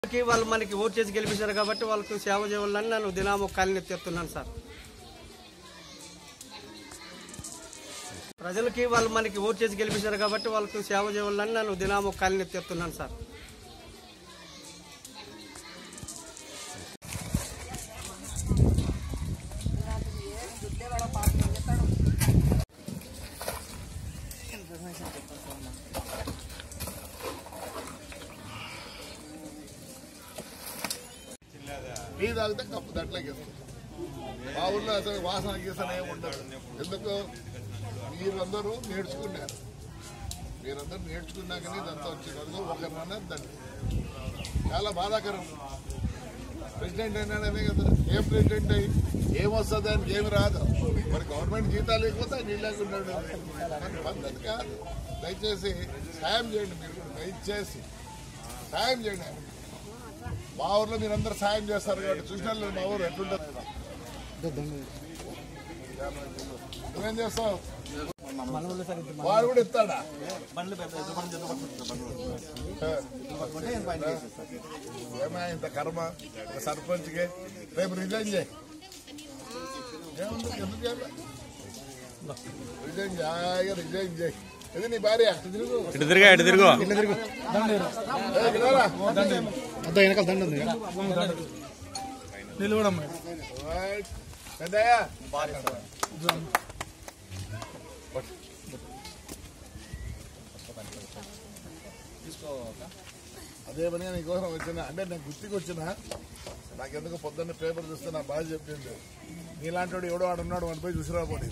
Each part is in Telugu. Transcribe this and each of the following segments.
వాళ్ళు మనకి ఓట్ చేసి గెలిపించారు కాబట్టి వాళ్ళకు సేవ చేయాలని నేను దినాము కాలినెత్తేస్తున్నాను సార్. ప్రజలకి వాళ్ళు మనకి ఓట్ చేసి గెలిపించారు కాబట్టి వాళ్ళకు సేవ చేయాలని నేను దినాము కాలినెత్తేస్తున్నాను సార్. టీ తాగితే కప్పు దట్లకేస్తుంది. మా ఊళ్ళో అసలు వాసన గీసన ఏమి ఉండదు. ఎందుకు మీరందరూ నేర్చుకున్నారు, నేర్చుకున్నాకనే ఇదంతా వచ్చినది. ఒకరినన్నా దండి చాలా బాధాకరం. ప్రెసిడెంట్ అయినాడనే కదా, ఏం ప్రెసిడెంట్ అయ్యి ఏమొస్తుంది అని ఏమి రాదు. మరి గవర్నమెంట్ జీతాలు లేకపోతే ఆయన లేకున్నాడు. మన పద్ధతి కాదు. దయచేసి సాయం చేయండి, మీరు కూడా దయచేసి సాయం చేయండి. మా ఊర్లో మీరందరూ సాయం చేస్తారు కాబట్టి చూసిన మా ఊరు ఎట్లుంటుంది. నువ్వేం చేస్తావు? వాడు కూడా ఇస్తాడా? ఏమా ఇంత కర్మ సర్పంచ్కి. రేపు రిజైన్ చేయి. ఎందుకు చేయాలి? రిజైన్ చేయి. ఇది నీ భార్య. నిలవడమ్మా అదే పనిగా నీకోసం వచ్చినా, అంటే నేను గుర్తుకు వచ్చినా. నాకెందుకు పొద్దున్న పేపర్ చూస్తే నా బాధ చెప్పింది. నీలాంటి వాడు ఎవడో వాడు ఉన్నాడు, వాడి పోయి చూసిరాబోడి.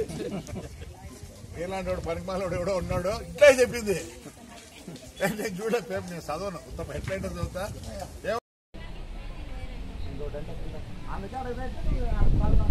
నీలాంటి వాడు పనికిమాలోడు ఎవడో ఉన్నాడు ఇట్లే చెప్పింది. నేను చూడే పేపర్, నేను చదవను. ఉత్తమ ఎట్లయితే చదువుతా.